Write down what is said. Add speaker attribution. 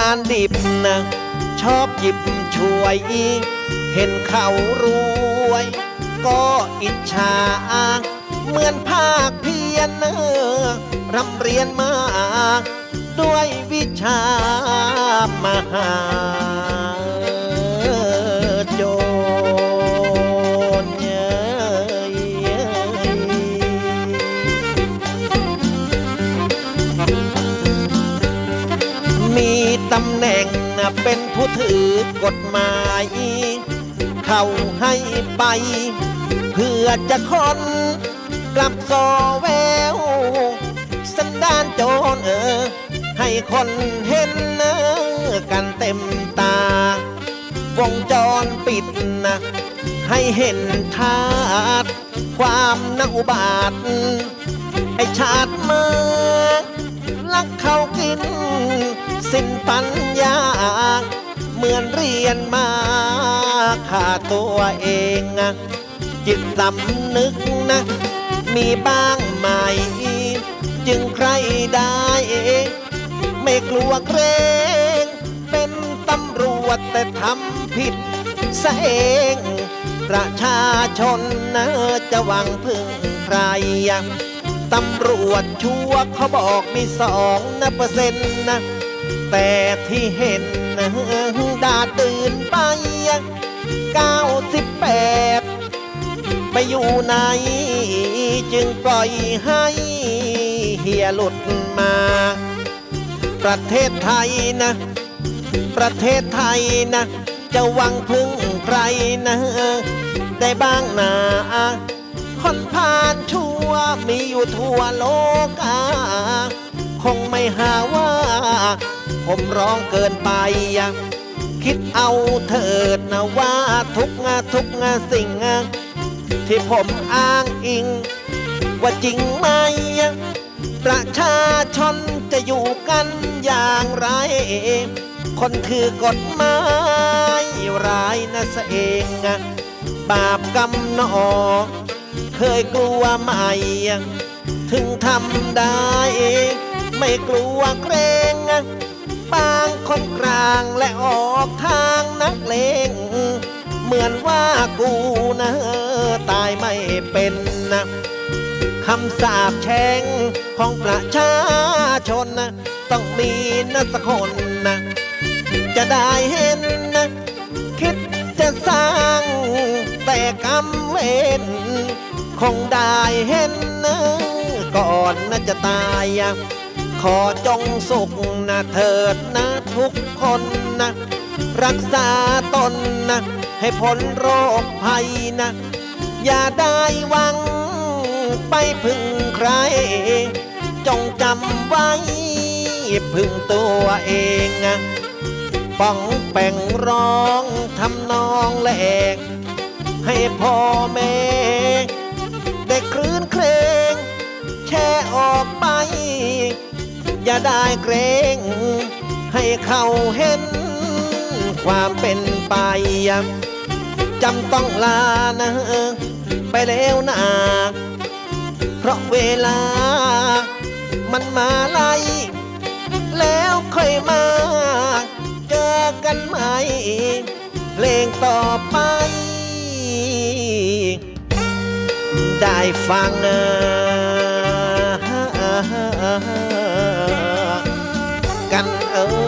Speaker 1: านดิบนะชอบหยิบช่วยเห็นเขารวยก็อิจฉาเหมือนภาคเพียรร่ำเรียนมาด้วยวิชามหาโจรมีตำแหน่งเป็นผู้ถือกฎหมายเขาให้ไปเพื่อจะคนกลับซอแววสันดานโจรให้คนเห็นกันเต็มตาวงจรปิดนะให้เห็นทาดความนักอุบาทไอชาติมาลักเขากินสิ้นปัญญาเหมือนเรียนมาฆ่าตัวเองจิตสำนึกนะมีบ้างไหมจึงใครได้ไม่กลัวเกรงเป็นตำรวจแต่ทำผิดซะเองประชาชนนะจะหวังพึ่งใครตำรวจชั่วเขาบอกมี2%นะแต่ที่เห็นนะดาตื่นไป98ไปอยู่ไหนจึงปล่อยให้เหี่ยหลุดมาประเทศไทยนะประเทศไทยนะจะหวังพึ่งใครนะได้บ้างนาคนผ่านชั่วมีอยู่ทั่วโลกคงไม่หาว่าผมร้องเกินไปคิดเอาเถิดนะว่าทุกสิ่งที่ผมอ้างอิงว่าจริงไหมประชาชนจะอยู่กันอย่างไรคนถือกฎหมายร้ายนะซะเองบาปกรรมหนอเคยกลัวไหมถึงทำได้ไม่กลัวเกรงบางคนกลางและออกทางนักเลงเหมือนว่ากูนะตายไม่เป็นนะคำสาปแช่งของประชาชนนะต้องมีนะสักคนนะจะได้เห็นนะคิดจะสร้างแต่กรรมเวรคงได้เห็นนะก่อนนะจะตายขอจงสุขนะเถิดนะทุกคนนะรักษาตนนะให้พ้นโรคภัยนะอย่าได้หวังไปพึ่งใครจงจำไว้พึ่งตัวเองป้องแป่งร้องทำนองแหลกให้พ่อแม่ได้คลื่นเครงแช่ออกไปอย่าได้เกรงให้เขาเห็นความเป็นไปจำต้องลานะไปแล้วนะเพราะเวลามันมาไล่แล้วค่อยมาเจอกันใหม่เพลงต่อไปได้ฟังกัน